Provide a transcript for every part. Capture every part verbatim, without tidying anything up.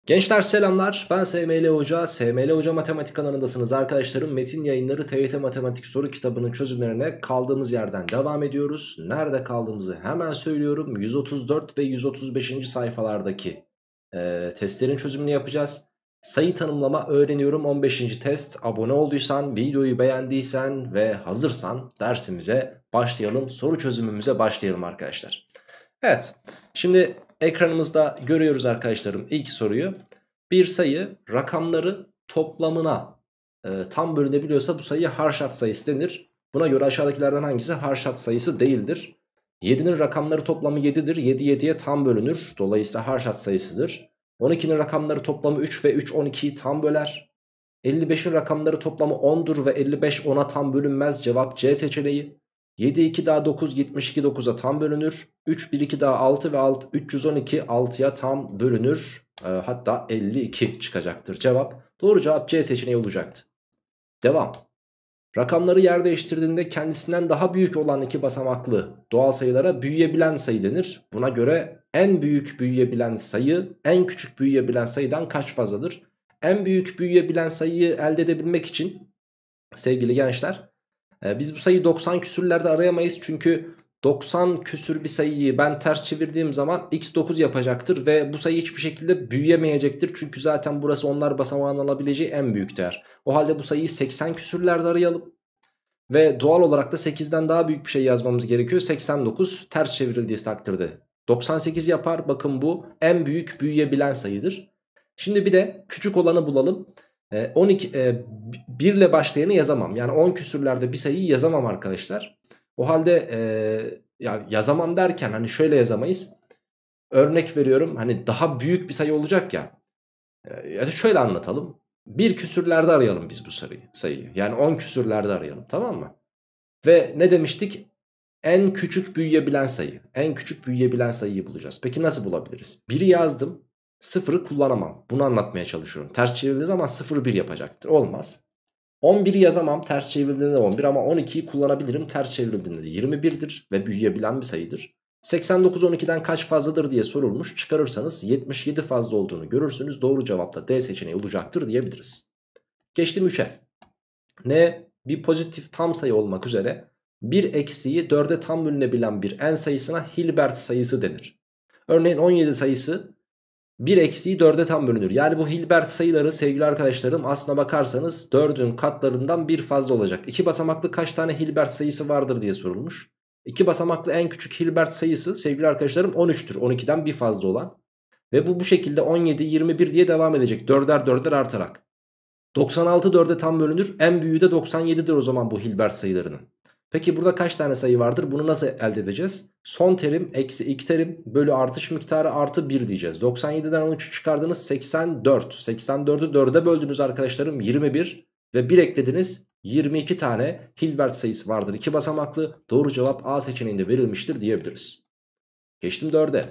Gençler selamlar, ben S M L Hoca, S M L Hoca Matematik kanalındasınız arkadaşlarım. Metin yayınları T Y T Matematik soru kitabının çözümlerine kaldığımız yerden devam ediyoruz. Nerede kaldığımızı hemen söylüyorum. yüz otuz dört ve yüz otuz beşinci sayfalardaki e, testlerin çözümünü yapacağız. Sayı tanımlama öğreniyorum on beşinci test. Abone olduysan, videoyu beğendiysen ve hazırsan dersimize başlayalım. Soru çözümümüze başlayalım arkadaşlar. Evet, şimdi ekranımızda görüyoruz arkadaşlarım ilk soruyu. Bir sayı rakamları toplamına e, tam bölünebiliyorsa bu sayıya Harshad sayısı denir. Buna göre aşağıdakilerden hangisi Harshad sayısı değildir? yedinin rakamları toplamı yedidir. yedi yediye tam bölünür. Dolayısıyla Harshad sayısıdır. on ikinin rakamları toplamı üç ve üç on ikiyi tam böler. elli beşin rakamları toplamı ondur ve elli beş ona tam bölünmez. Cevap C seçeneği. yedi iki daha dokuz, yetmiş iki dokuza tam bölünür. üç bir iki daha altı ve altı, üç yüz on iki altıya tam bölünür. E, hatta elli iki çıkacaktır cevap. Doğru cevap C seçeneği olacaktı. Devam. Rakamları yer değiştirdiğinde kendisinden daha büyük olan iki basamaklı doğal sayılara büyüyebilen sayı denir. Buna göre en büyük büyüyebilen sayı en küçük büyüyebilen sayıdan kaç fazladır? En büyük büyüyebilen sayıyı elde edebilmek için sevgili gençler, Ee, biz bu sayıyı doksan küsürlerde arayamayız. Çünkü doksan küsür bir sayıyı ben ters çevirdiğim zaman x dokuz yapacaktır. Ve bu sayı hiçbir şekilde büyüyemeyecektir. Çünkü zaten burası onlar basamağının alabileceği en büyük değer. O halde bu sayıyı seksen küsürlerde arayalım. Ve doğal olarak da sekizden daha büyük bir şey yazmamız gerekiyor. seksen dokuz ters çevrildiği takdirde doksan sekiz yapar. Bakın bu en büyük büyüyebilen sayıdır. Şimdi bir de küçük olanı bulalım. on iki, bir ile başlayanı yazamam. Yani on küsürlerde bir sayıyı yazamam arkadaşlar. O halde e, ya yazamam derken hani şöyle yazamayız. Örnek veriyorum, hani daha büyük bir sayı olacak ya. E, ya da şöyle anlatalım. Bir küsürlerde arayalım biz bu sayıyı, sayıyı. Yani on küsürlerde arayalım, tamam mı? Ve ne demiştik? En küçük büyüyebilen sayı. En küçük büyüyebilen sayıyı bulacağız. Peki nasıl bulabiliriz? biri yazdım. sıfırı kullanamam. Bunu anlatmaya çalışıyorum. Ters çevirdiği zaman sıfır bir yapacaktır. Olmaz. on biri yazamam. Ters çevrildiğinde on bir ama on ikiyi kullanabilirim. Ters çevrildiğinde de yirmi birdir ve büyüyebilen bir sayıdır. seksen dokuz on ikiden kaç fazladır diye sorulmuş. Çıkarırsanız yetmiş yedi fazla olduğunu görürsünüz. Doğru cevap da D seçeneği olacaktır diyebiliriz. Geçtim üçe. N bir pozitif tam sayı olmak üzere bir eksiği dörde tam bölünebilen bir n sayısına Hilbert sayısı denir. Örneğin on yedi sayısı bir eksiği dörde tam bölünür. Yani bu Hilbert sayıları sevgili arkadaşlarım aslına bakarsanız dördün katlarından bir fazla olacak. İki basamaklı kaç tane Hilbert sayısı vardır diye sorulmuş. İki basamaklı en küçük Hilbert sayısı sevgili arkadaşlarım on üçtür. on ikiden bir fazla olan. Ve bu bu şekilde on yedi, yirmi bir diye devam edecek. Dörder dörder artarak. doksan altı dörde tam bölünür. En büyüğü de doksan yedidir o zaman bu Hilbert sayılarının. Peki burada kaç tane sayı vardır? Bunu nasıl elde edeceğiz? Son terim eksi ilk terim bölü artış miktarı artı bir diyeceğiz. doksan yediden on üçü çıkardınız seksen dört. seksen dördü dörde böldünüz arkadaşlarım yirmi bir. Ve bir eklediniz yirmi iki tane Hilbert sayısı vardır. iki basamaklı. Doğru cevap A seçeneğinde verilmiştir diyebiliriz. Geçtim dörde.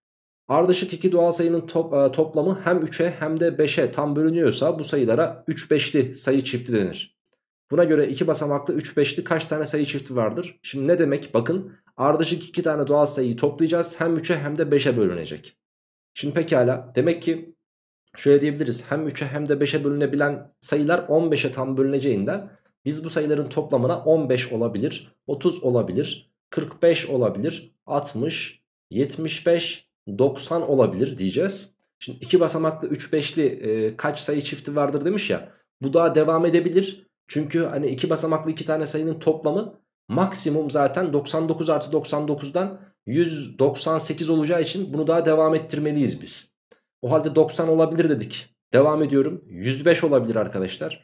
Ardışık iki doğal sayının top, toplamı hem üçe hem de beşe tam bölünüyorsa bu sayılara üç beşli sayı çifti denir. Buna göre iki basamaklı üç beşli kaç tane sayı çifti vardır? Şimdi ne demek? Bakın, ardışık iki tane doğal sayıyı toplayacağız. Hem üçe hem de beşe bölünecek. Şimdi pekala, demek ki şöyle diyebiliriz. Hem üçe hem de beşe bölünebilen sayılar on beşe tam bölüneceğinden biz bu sayıların toplamına on beş olabilir, otuz olabilir, kırk beş olabilir, altmış, yetmiş beş, doksan olabilir diyeceğiz. Şimdi iki basamaklı üç beşli e, kaç sayı çifti vardır demiş ya. Bu daha devam edebilir. Çünkü hani iki basamaklı iki tane sayının toplamı maksimum zaten doksan dokuz artı doksan dokuzdan yüz doksan sekiz olacağı için bunu daha devam ettirmeliyiz biz. O halde doksan olabilir dedik. Devam ediyorum. yüz beş olabilir arkadaşlar.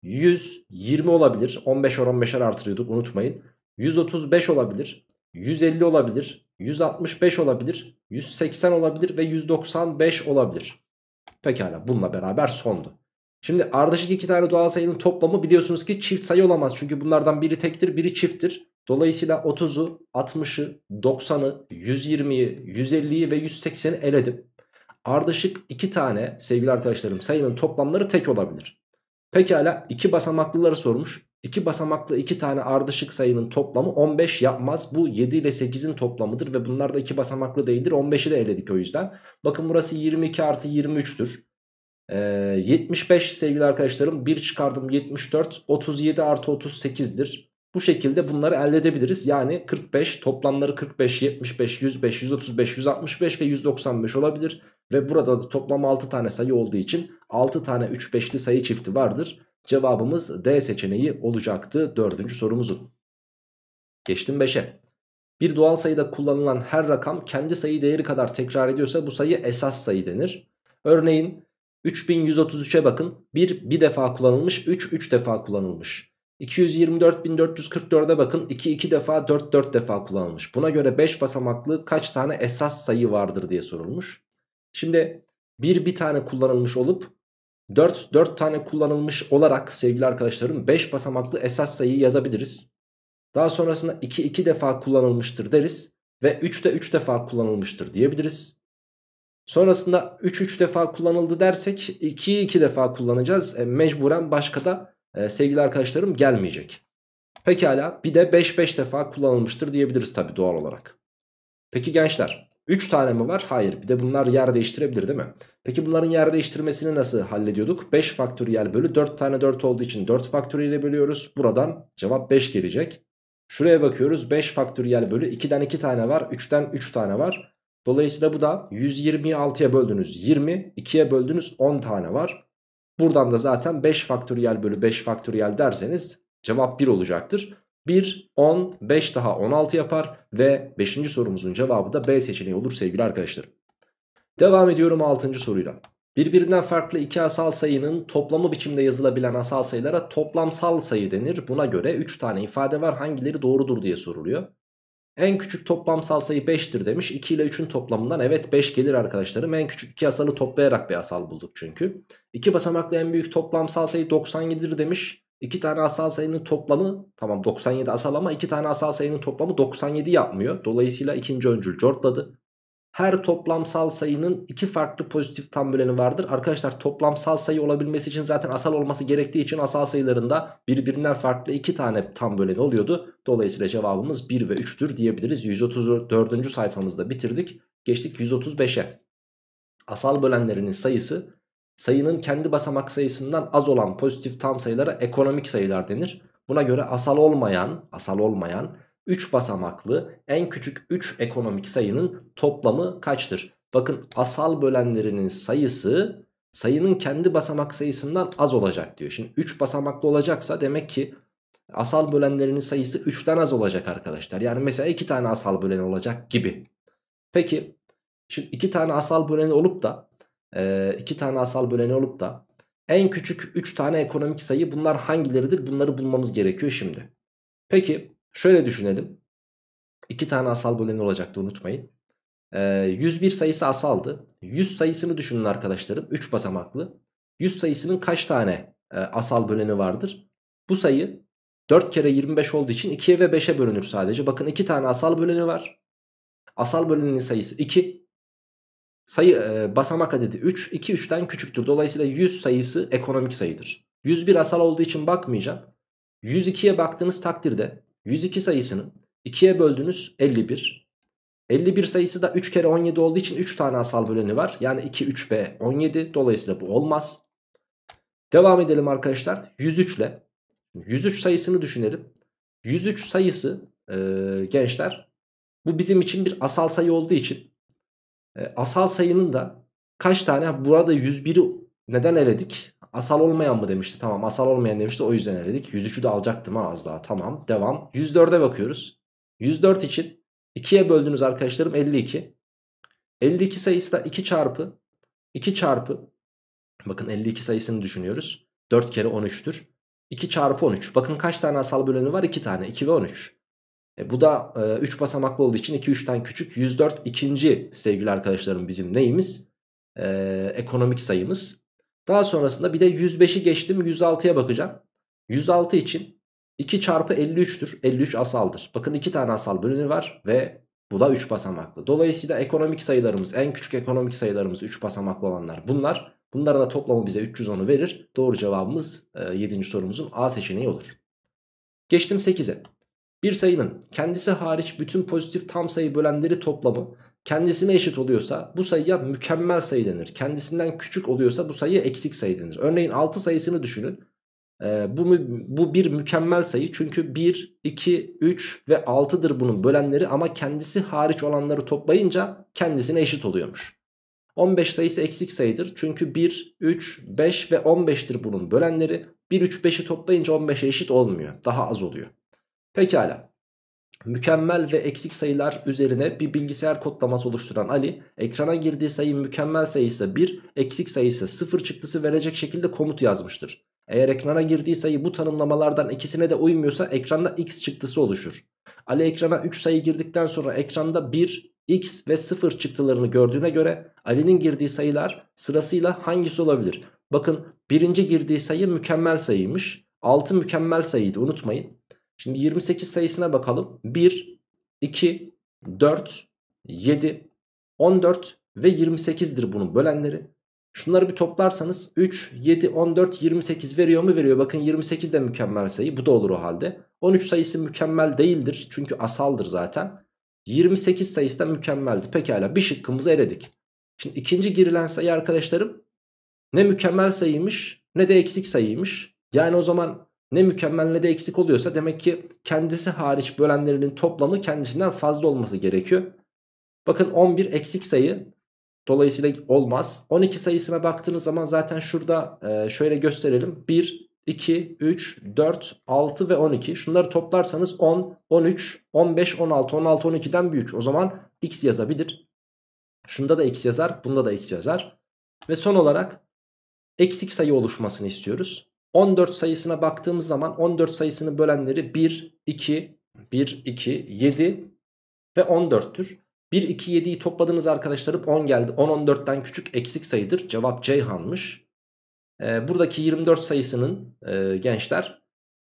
yüz yirmi olabilir. on beşer on beşer artırıyorduk, unutmayın. yüz otuz beş olabilir. yüz elli olabilir. yüz altmış beş olabilir. yüz seksen olabilir ve yüz doksan beş olabilir. Pekala, bununla beraber sondu. Şimdi ardışık iki tane doğal sayının toplamı biliyorsunuz ki çift sayı olamaz. Çünkü bunlardan biri tektir, biri çifttir. Dolayısıyla otuzu, altmışı, doksanı, yüz yirmiyi, yüz elliyi ve yüz sekseni eledim. Ardışık iki tane sevgili arkadaşlarım sayının toplamları tek olabilir. Pekala, iki basamaklıları sormuş. iki basamaklı iki tane ardışık sayının toplamı on beş yapmaz. Bu yedi ile sekizin toplamıdır ve bunlar da iki basamaklı değildir. on beşi de eledik o yüzden. Bakın burası yirmi iki artı yirmi üçtür. Ee, yetmiş beş sevgili arkadaşlarım, bir çıkardım yetmiş dört, otuz yedi artı otuz sekizdir. Bu şekilde bunları elde edebiliriz. Yani kırk beş, toplamları kırk beş, yetmiş beş, yüz beş, yüz otuz beş, yüz altmış beş ve yüz doksan beş olabilir. Ve burada da toplam altı tane sayı olduğu için altı tane üç beşli sayı çifti vardır. Cevabımız D seçeneği olacaktı dördüncü sorumuzun. Geçtim beşe. Bir doğal sayıda kullanılan her rakam kendi sayı değeri kadar tekrar ediyorsa bu sayı esas sayı denir. Örneğin üç bin yüz otuz üçe bakın. bir bir defa kullanılmış, üç üç defa kullanılmış. iki yüz yirmi dört bin dört yüz kırk dörde bakın. iki iki defa, dört dört defa kullanılmış. Buna göre beş basamaklı kaç tane esas sayı vardır diye sorulmuş. Şimdi bir bir tane kullanılmış olup dört dört tane kullanılmış olarak sevgili arkadaşlarım beş basamaklı esas sayıyı yazabiliriz. Daha sonrasında iki iki defa kullanılmıştır deriz ve üç de üç defa kullanılmıştır diyebiliriz. Sonrasında üç üç defa kullanıldı dersek ikiyi iki defa kullanacağız. E, mecburen başka da e, sevgili arkadaşlarım gelmeyecek. Pekala, bir de beş beş defa kullanılmıştır diyebiliriz tabii doğal olarak. Peki gençler, üç tane mi var? Hayır, bir de bunlar yer değiştirebilir değil mi? Peki bunların yer değiştirmesini nasıl hallediyorduk? beş faktöriyel bölü dört tane dört olduğu için dört faktöriyel bölüyoruz. Buradan cevap beş gelecek. Şuraya bakıyoruz, beş faktöriyel bölü ikiden iki tane var, üçten üç tane var. Dolayısıyla bu da yüz yirmiyi altıya böldünüz yirmi, ikiye böldünüz on tane var. Buradan da zaten beş faktöriyel bölü beş faktöriyel derseniz cevap bir olacaktır. bir, on, beş daha on altı yapar ve beşinci sorumuzun cevabı da B seçeneği olur sevgili arkadaşlarım. Devam ediyorum altıncı soruyla. Birbirinden farklı iki asal sayının toplamı biçimde yazılabilen asal sayılara toplamsal sayı denir. Buna göre üç tane ifade var, hangileri doğrudur diye soruluyor. En küçük toplamsal sayı beştir demiş. iki ile üçün toplamından evet beş gelir arkadaşlarım. En küçük iki asalı toplayarak bir asal bulduk çünkü. iki basamaklı en büyük toplamsal sayı doksan yedidir demiş. iki tane asal sayının toplamı, tamam doksan yedi asal ama iki tane asal sayının toplamı doksan yedi yapmıyor. Dolayısıyla ikinci öncül cortladı. Her toplamsal sayının iki farklı pozitif tam böleni vardır. Arkadaşlar toplamsal sayı olabilmesi için zaten asal olması gerektiği için asal sayılarında birbirinden farklı iki tane tam böleni oluyordu. Dolayısıyla cevabımız bir ve üçtür diyebiliriz. yüz otuz dördüncü sayfamızda bitirdik. Geçtik yüz otuz beşe. Asal bölenlerinin sayısı sayının kendi basamak sayısından az olan pozitif tam sayılara ekonomik sayılar denir. Buna göre asal olmayan, asal olmayan üç basamaklı en küçük üç ekonomik sayının toplamı kaçtır? Bakın, asal bölenlerinin sayısı sayının kendi basamak sayısından az olacak diyor. Şimdi üç basamaklı olacaksa demek ki asal bölenlerinin sayısı üçten az olacak arkadaşlar. Yani mesela iki tane asal böleni olacak gibi. Peki şimdi iki tane asal böleni olup da e, iki tane asal böleni olup da en küçük üç tane ekonomik sayı, bunlar hangileridir? Bunları bulmamız gerekiyor şimdi. Peki şöyle düşünelim. iki tane asal böleni olacaktı, unutmayın. Ee, yüz bir sayısı asaldı. yüz sayısını düşünün arkadaşlarım. üç basamaklı. yüz sayısının kaç tane e, asal böleni vardır? Bu sayı dört kere yirmi beş olduğu için ikiye ve beşe bölünür sadece. Bakın iki tane asal böleni var. Asal bölenin sayısı iki. Sayı e, basamak adedi üç. iki üçten küçüktür. Dolayısıyla yüz sayısı ekonomik sayıdır. yüz bir asal olduğu için bakmayacağım. yüz ikiye baktığınız takdirde yüz iki sayısını ikiye böldünüz elli bir. elli bir sayısı da üç kere on yedi olduğu için üç tane asal böleni var. Yani iki, üç ve on yedi. Dolayısıyla bu olmaz. Devam edelim arkadaşlar. yüz üç ile. yüz üç sayısını düşünelim. yüz üç sayısı e, gençler, bu bizim için bir asal sayı olduğu için e, asal sayının da kaç tane, burada yüz biri neden eledik? Asal olmayan mı demişti? Tamam, asal olmayan demişti, o yüzden eledik. yüz üçü de alacaktım ha az daha. Tamam, devam. yüz dörde bakıyoruz. yüz dört için ikiye böldünüz arkadaşlarım elli iki. elli iki sayısı da iki çarpı iki çarpı, bakın elli iki sayısını düşünüyoruz. dört kere on üçtür. iki çarpı on üç. Bakın kaç tane asal böleni var? iki tane. iki ve on üç. E bu da e, üç basamaklı olduğu için iki üçten küçük. yüz dört ikinci sevgili arkadaşlarım bizim neyimiz? E, ekonomik sayımız. Daha sonrasında bir de yüz beşi geçtim, yüz altıya bakacağım. yüz altı için iki çarpı elli üçtür. elli üç asaldır. Bakın iki tane asal böleni var ve bu da üç basamaklı. Dolayısıyla ekonomik sayılarımız, en küçük ekonomik sayılarımız üç basamaklı olanlar bunlar. Bunların da toplamı bize üç yüz onu verir. Doğru cevabımız e, yedinci sorumuzun A seçeneği olur. Geçtim sekize. Bir sayının kendisi hariç bütün pozitif tam sayı bölenleri toplamı kendisine eşit oluyorsa bu sayıya mükemmel sayı denir. Kendisinden küçük oluyorsa bu sayıya eksik sayı denir. Örneğin altı sayısını düşünün. Ee, bu, bu bir mükemmel sayı çünkü bir, iki, üç ve altıdır bunun bölenleri ama kendisi hariç olanları toplayınca kendisine eşit oluyormuş. on beş sayısı eksik sayıdır çünkü bir, üç, beş ve on beştir bunun bölenleri. bir, üç, beşi toplayınca on beşe eşit olmuyor, daha az oluyor. Pekala. Mükemmel ve eksik sayılar üzerine bir bilgisayar kodlaması oluşturan Ali, ekrana girdiği sayı mükemmel sayısı bir, eksik sayısı sıfır çıktısı verecek şekilde komut yazmıştır. Eğer ekrana girdiği sayı bu tanımlamalardan ikisine de uymuyorsa ekranda x çıktısı oluşur. Ali ekrana üç sayı girdikten sonra ekranda bir, x ve sıfır çıktılarını gördüğüne göre Ali'nin girdiği sayılar sırasıyla hangisi olabilir? Bakın, birinci girdiği sayı mükemmel sayıymış. altı mükemmel sayıydı, unutmayın. Şimdi yirmi sekiz sayısına bakalım. bir, iki, dört, yedi, on dört ve yirmi sekizdir bunun bölenleri. Şunları bir toplarsanız üç, yedi, on dört, yirmi sekiz veriyor mu? Veriyor. Bakın, yirmi sekiz de mükemmel sayı. Bu da olur o halde. on üç sayısı mükemmel değildir. Çünkü asaldır zaten. yirmi sekiz sayısı da mükemmeldi. Pekala, bir şıkkımızı eledik. Şimdi ikinci girilen sayı arkadaşlarım ne mükemmel sayıymış ne de eksik sayıymış. Yani o zaman ne mükemmel ne de eksik oluyorsa demek ki kendisi hariç bölenlerinin toplamı kendisinden fazla olması gerekiyor. Bakın, on bir eksik sayı, dolayısıyla olmaz. on iki sayısına baktığınız zaman zaten şurada e, şöyle gösterelim. bir, iki, üç, dört, altı ve on iki. Şunları toplarsanız on, on üç, on beş, on altı, on altı, on ikiden büyük. O zaman x yazabilir. Şunda da x yazar, bunda da x yazar. Ve son olarak eksik sayı oluşmasını istiyoruz. on dört sayısına baktığımız zaman on dört sayısının bölenleri bir, iki, bir, iki, yedi ve on dörttür. bir, iki, yediyi topladığınız arkadaşlarım on geldi. on, on dörtten küçük eksik sayıdır. Cevap Ceyhan'mış. Ee, buradaki yirmi dört sayısının e, gençler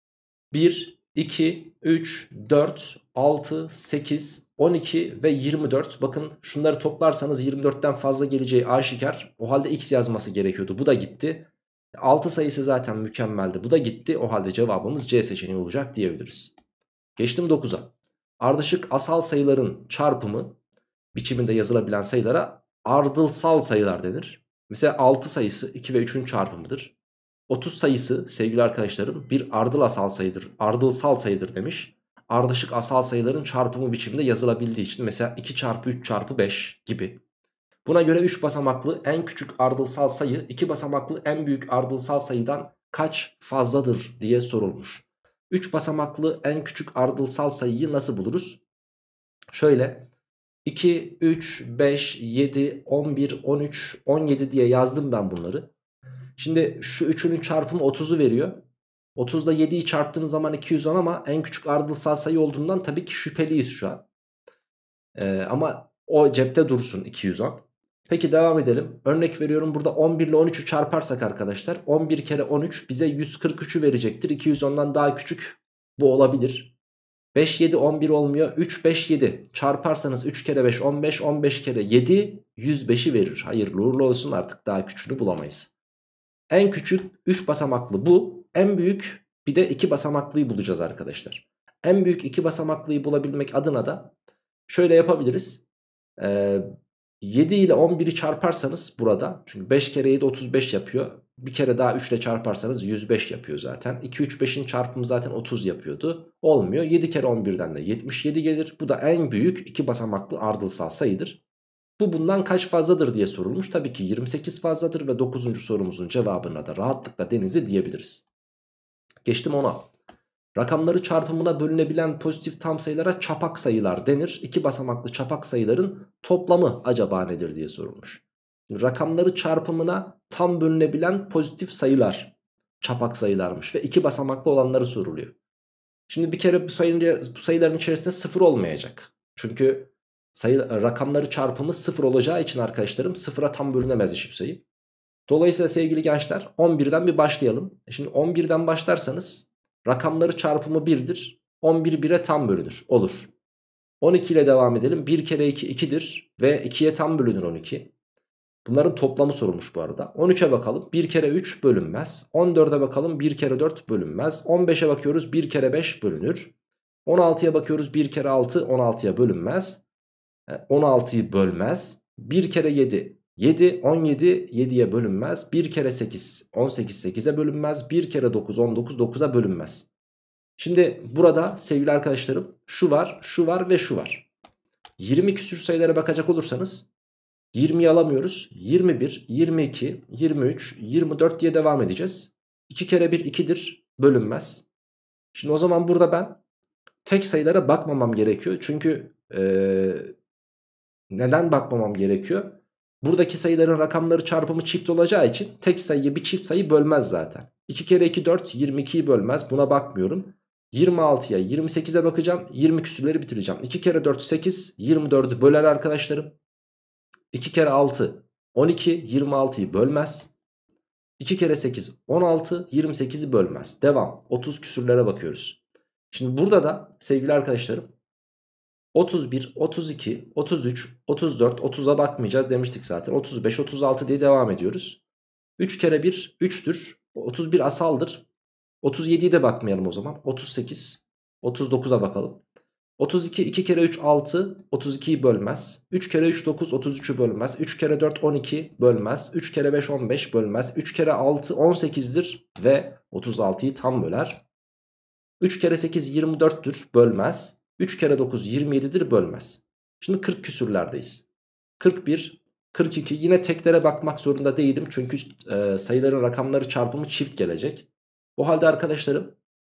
bir, iki, üç, dört, altı, sekiz, on iki ve yirmi dört. Bakın, şunları toplarsanız yirmi dörtten fazla geleceği aşikar. O halde x yazması gerekiyordu. Bu da gitti. altı sayısı zaten mükemmeldi. Bu da gitti. O halde cevabımız C seçeneği olacak diyebiliriz. Geçtim dokuza. Ardışık asal sayıların çarpımı biçiminde yazılabilen sayılara ardılsal sayılar denir. Mesela altı sayısı iki ve üçün çarpımıdır. otuz sayısı sevgili arkadaşlarım bir ardıl asal sayıdır. Ardılsal sayıdır demiş. Ardışık asal sayıların çarpımı biçiminde yazılabildiği için mesela iki çarpı üç çarpı beş gibi. Buna göre üç basamaklı en küçük ardılsal sayı iki basamaklı en büyük ardılsal sayıdan kaç fazladır diye sorulmuş. üç basamaklı en küçük ardılsal sayıyı nasıl buluruz? Şöyle iki, üç, beş, yedi, on bir, on üç, on yedi diye yazdım ben bunları. Şimdi şu üçünün çarpımı otuzu veriyor. otuz ile yediyi çarptığınız zaman iki yüz on ama en küçük ardılsal sayı olduğundan tabii ki şüpheliyiz şu an. Ee, ama o cepte dursun, iki yüz on. Peki devam edelim. Örnek veriyorum, burada on bir ile on üçü çarparsak arkadaşlar on bir kere on üç bize yüz kırk üçü verecektir. iki yüz ondan daha küçük bu olabilir. beş, yedi, on bir olmuyor. üç, beş, yedi çarparsanız üç kere beş on beş, on beş kere yedi yüz beşi verir. Hayırlı uğurlu olsun, artık daha küçüğünü bulamayız. En küçük üç basamaklı bu. En büyük bir de iki basamaklıyı bulacağız arkadaşlar. En büyük iki basamaklıyı bulabilmek adına da şöyle yapabiliriz. Ee, yedi ile on biri çarparsanız burada, çünkü beş kere yedi otuz beş yapıyor. Bir kere daha üç ile çarparsanız yüz beş yapıyor zaten. iki, üç, beşin çarpımı zaten otuz yapıyordu. Olmuyor. yedi kere on birden de yetmiş yedi gelir. Bu da en büyük iki basamaklı ardılsal sayıdır. Bu bundan kaç fazladır diye sorulmuş. Tabii ki yirmi sekiz fazladır ve dokuzuncu sorumuzun cevabına da rahatlıkla Denizli diyebiliriz. Geçtim ona. Rakamları çarpımına bölünebilen pozitif tam sayılara çapak sayılar denir. İki basamaklı çapak sayıların toplamı acaba nedir diye sorulmuş. Rakamları çarpımına tam bölünebilen pozitif sayılar çapak sayılarmış ve iki basamaklı olanları soruluyor. Şimdi bir kere bu, sayı, bu sayıların içerisinde sıfır olmayacak. Çünkü sayı, rakamları çarpımı sıfır olacağı için arkadaşlarım sıfıra tam bölünemez hiçbir sayı. Dolayısıyla sevgili gençler on birden bir başlayalım. Şimdi on birden başlarsanız rakamları çarpımı birdir. on bir bire tam bölünür. Olur. on iki ile devam edelim. bir kere iki ikidir ve ikiye tam bölünür on iki. Bunların toplamı sorulmuş bu arada. on üçe bakalım. bir kere üç bölünmez. on dörde bakalım. bir kere dört bölünmez. on beşe bakıyoruz. bir kere beş bölünür. on altıya bakıyoruz. bir kere altı on altıya bölünmez. on altıyı bölmez. bir kere yedi. yedi, on yedi, yediye bölünmez. bir kere sekiz, on sekiz, sekize bölünmez. bir kere dokuz, on dokuz, dokuza bölünmez. Şimdi burada sevgili arkadaşlarım şu var, şu var ve şu var. yirmi küsür sayılara bakacak olursanız yirmiyi alamıyoruz. yirmi bir, yirmi iki, yirmi üç, yirmi dört diye devam edeceğiz. iki kere bir ikidir, bölünmez. Şimdi o zaman burada ben tek sayılara bakmamam gerekiyor. Çünkü ee, neden bakmamam gerekiyor? Buradaki sayıların rakamları çarpımı çift olacağı için tek sayıyı bir çift sayı bölmez zaten. iki kere iki dört, yirmi ikiyi bölmez, buna bakmıyorum. yirmi altıya, yirmi sekize bakacağım, yirmi küsürleri bitireceğim. iki kere dört sekiz, yirmi dördü böler arkadaşlarım. iki kere altı on iki, yirmi altıyı bölmez. iki kere sekiz on altı, yirmi sekizi bölmez. Devam. otuz küsürlere bakıyoruz. Şimdi burada da sevgili arkadaşlarım otuz bir, otuz iki, otuz üç, otuz dört, otuza bakmayacağız demiştik zaten. otuz beş, otuz altı diye devam ediyoruz. üç kere bir üçtür. otuz bir asaldır. otuz yediye de bakmayalım o zaman. otuz sekiz, otuz dokuza bakalım. otuz iki, iki kere üç altı, otuz ikiyi bölmez. üç kere üç dokuz, otuz üçü bölmez. üç kere dört on iki bölmez. üç kere beş on beş bölmez. üç kere altı on sekizdir ve otuz altıyı tam böler. üç kere sekiz yirmi dörttür, bölmez. üç kere dokuz yirmi yedidir, bölmez. Şimdi kırk küsürlerdeyiz. kırk bir, kırk iki, yine teklere bakmak zorunda değilim. Çünkü e, sayıların rakamları çarpımı çift gelecek. O halde arkadaşlarım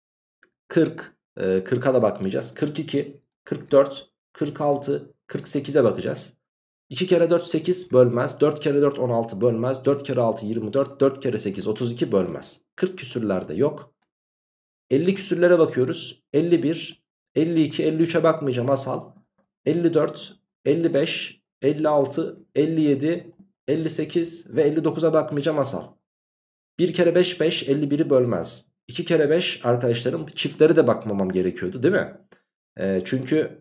kırk, e, kırka da bakmayacağız. kırk iki, kırk dört, kırk altı, kırk sekize bakacağız. iki kere dört sekiz bölmez. dört kere dört on altı bölmez. dört kere altı yirmi dört. dört kere sekiz otuz iki bölmez. kırk küsürlerde yok. elli küsürlere bakıyoruz. elli bir, elli iki, elli üçe bakmayacağım asal. elli dört, elli beş, elli altı, elli yedi, elli sekiz ve elli dokuza bakmayacağım asal. bir kere beş beş, elli biri bölmez. iki kere beş arkadaşlarım, çiftlere de bakmamam gerekiyordu değil mi? E, çünkü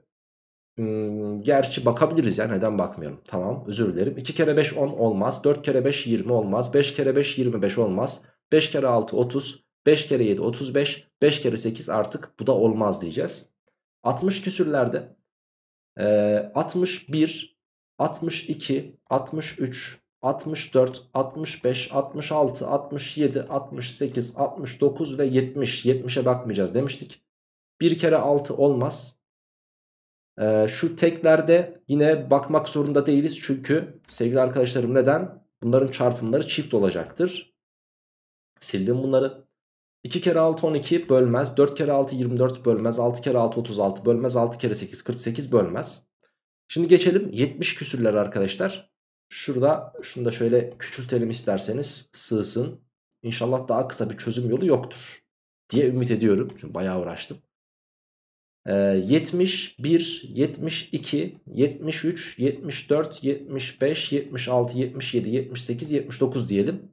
hmm, gerçi bakabiliriz ya, neden bakmıyorum? Tamam, özür dilerim. iki kere beş on olmaz. dört kere beş yirmi olmaz. beş kere beş yirmi beş olmaz. beş kere altı otuz. beş kere yedi otuz beş. beş kere sekiz artık bu da olmaz diyeceğiz. altmış küsürlerde e, altmış bir, altmış iki, altmış üç, altmış dört, altmış beş, altmış altı, altmış yedi, altmış sekiz, altmış dokuz ve yetmiş. yetmişe bakmayacağız demiştik. bir kere altı olmaz. Ee, şu teklerde yine bakmak zorunda değiliz. Çünkü sevgili arkadaşlarım, neden? Bunların çarpımları çift olacaktır. Sildim bunları. iki kere altı on iki bölmez. dört kere altı yirmi dört bölmez. altı kere altı otuz altı bölmez. altı kere sekiz kırk sekiz bölmez. Şimdi geçelim yetmiş küsürler arkadaşlar. Şurada şunu da şöyle küçültelim isterseniz, sığsın. İnşallah daha kısa bir çözüm yolu yoktur diye ümit ediyorum. Çünkü bayağı uğraştım. Ee, yetmiş bir, yetmiş iki, yetmiş üç, yetmiş dört, yetmiş beş, yetmiş altı, yetmiş yedi, yetmiş sekiz, yetmiş dokuz diyelim.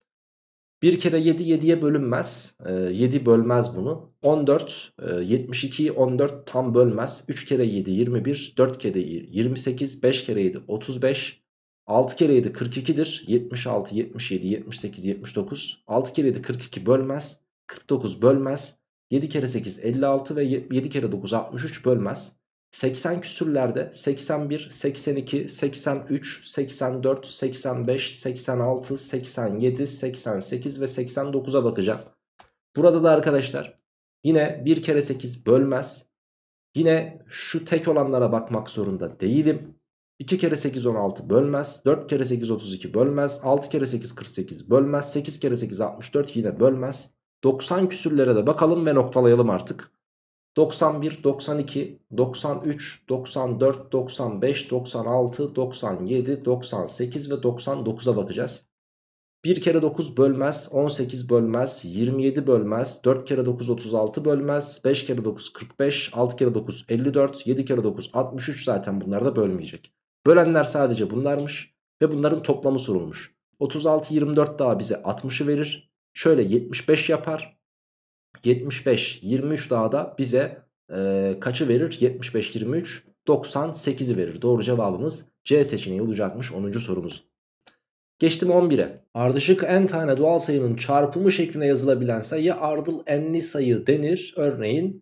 bir kere yedi yediye bölünmez. Ee, yedi bölmez bunu. on dört, e, yetmiş ikiyi on dört tam bölmez. üç kere yedi yirmi bir, dört kere yirmi sekiz, beş kere yedi otuz beş, altı kere yedi kırk ikidir. yetmiş altı, yetmiş yedi, yetmiş sekiz, yetmiş dokuz. altı kere yedi kırk iki bölmez. kırk dokuz bölmez. yedi kere sekiz elli altı ve yedi kere dokuz altmış üç bölmez. seksen küsürlerde seksen bir, seksen iki, seksen üç, seksen dört, seksen beş, seksen altı, seksen yedi, seksen sekiz ve seksen dokuza bakacağım. Burada da arkadaşlar yine bir kere sekiz bölmez. Yine şu tek olanlara bakmak zorunda değilim. iki kere sekiz on altı bölmez. dört kere sekiz otuz iki bölmez. altı kere sekiz kırk sekiz bölmez. sekiz kere sekiz altmış dört yine bölmez. doksan küsürlere de bakalım ve noktalayalım artık. doksan bir, doksan iki, doksan üç, doksan dört, doksan beş, doksan altı, doksan yedi, doksan sekiz ve doksan dokuza bakacağız. bir kere dokuz bölmez, on sekiz bölmez, yirmi yedi bölmez, dört kere dokuz otuz altı bölmez, beş kere dokuz kırk beş, altı kere dokuz elli dört, yedi kere dokuz altmış üç, zaten bunlar da bölmeyecek. Bölenler sadece bunlarmış ve bunların toplamı sorulmuş. otuz altı yirmi dört daha bize altmışı verir. Şöyle yetmiş beş yapar. yetmiş beş yirmi üç daha da bize e, kaçı verir? yetmiş beş yirmi üç doksan sekizi verir. Doğru cevabımız C seçeneği olacakmış onuncu sorumuz. Geçtim on bire. Ardışık n tane doğal sayının çarpımı şeklinde yazılabilen sayıya ardıl n'li sayı denir. Örneğin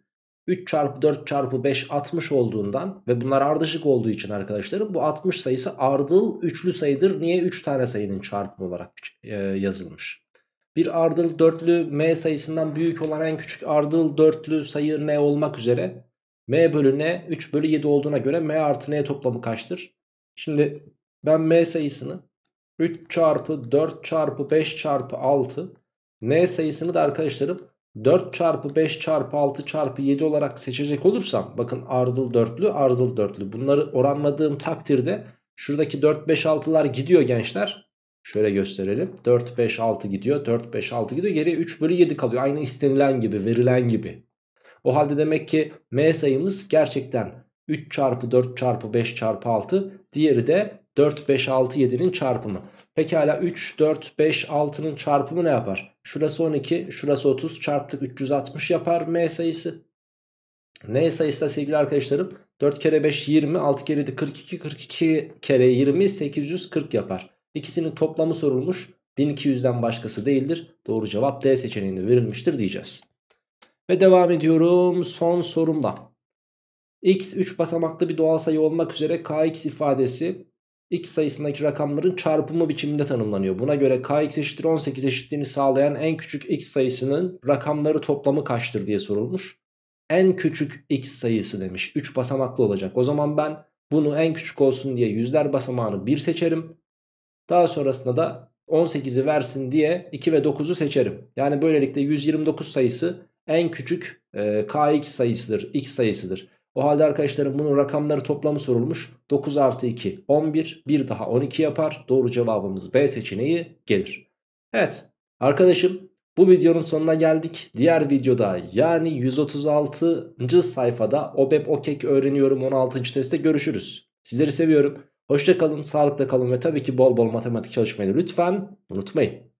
üç çarpı dört çarpı beş altmış olduğundan ve bunlar ardışık olduğu için arkadaşlarım bu altmış sayısı ardıl üçlü sayıdır. Niye? üç tane sayının çarpımı olarak e, yazılmış. Bir ardıl dörtlü m sayısından büyük olan en küçük ardıl dörtlü sayı n olmak üzere m bölü n üç bölü yedi olduğuna göre m artı n toplamı kaçtır? Şimdi ben m sayısını üç çarpı dört çarpı beş çarpı altı, n sayısını da arkadaşlarım dört çarpı beş çarpı altı çarpı yedi olarak seçecek olursam, bakın ardıl dörtlü ardıl dörtlü, bunları oranladığım takdirde şuradaki dört beş altılar gidiyor gençler. Şöyle gösterelim, dört beş altı gidiyor, dört beş altı gidiyor, geriye üç bölü yedi kalıyor, aynı istenilen gibi, verilen gibi. O halde demek ki m sayımız gerçekten üç çarpı dört çarpı beş çarpı altı, diğeri de dört beş altı yedi'nin çarpımı. Pekala üç dört beş altı'nın çarpımı ne yapar? Şurası on iki, şurası otuz, çarptık üç yüz altmış yapar m sayısı. N sayısı da sevgili arkadaşlarım dört kere beş yirmi, altı kere yedi kırk iki, kırk iki kere yirmi sekiz yüz kırk yapar. İkisinin toplamı sorulmuş, bin iki yüz'den başkası değildir. Doğru cevap D seçeneğinde verilmiştir diyeceğiz. Ve devam ediyorum son sorumda. X üç basamaklı bir doğal sayı olmak üzere kx ifadesi x sayısındaki rakamların çarpımı biçiminde tanımlanıyor. Buna göre kx eşittir on sekiz eşitliğini sağlayan en küçük x sayısının rakamları toplamı kaçtır diye sorulmuş. En küçük x sayısı demiş, üç basamaklı olacak. O zaman ben bunu en küçük olsun diye yüzler basamağını bir seçerim. Daha sonrasında da on sekizi versin diye iki ve dokuz'u seçerim. Yani böylelikle yüz yirmi dokuz sayısı en küçük e, kx sayısıdır, x sayısıdır. O halde arkadaşlarım bunun rakamları toplamı sorulmuş. dokuz artı iki on bir, bir daha on iki yapar. Doğru cevabımız B seçeneği gelir. Evet arkadaşım, bu videonun sonuna geldik. Diğer videoda, yani yüz otuz altıncı sayfada O B E P OKEK öğreniyorum on altıncı testte görüşürüz. Sizleri seviyorum. Hoşça kalın, sağlıkla kalın ve tabii ki bol bol matematik çalışmayı lütfen unutmayın.